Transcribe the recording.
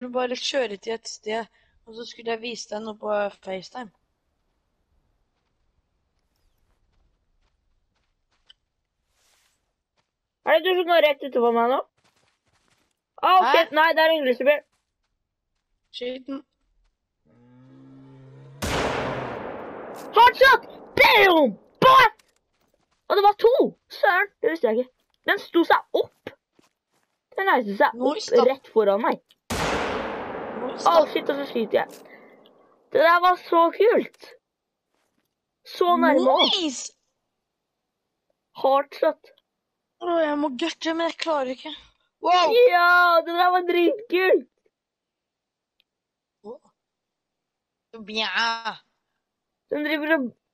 Du bare kjøre til et sted, og så skulle jeg vise deg noe på FaceTime. Er det du som går rett utenfor meg nå? Å, Hæ? shit, nei, det er en grizzlybjørn. Skyt den. Hardshot! Damn! Boy! Og det var to! Søren, det visste jeg ikke. Den sto seg opp. Den reiste seg Nice, opp da. rett foran meg. Nice, Å, da. shit, og så skyter jeg. Det der var så kult. Så nærme oss. Nice! Hardshot. Å, jeg må gørte, men jeg klarer ikke. Wow! Ja, det der var dritkult. Bja. Den driver og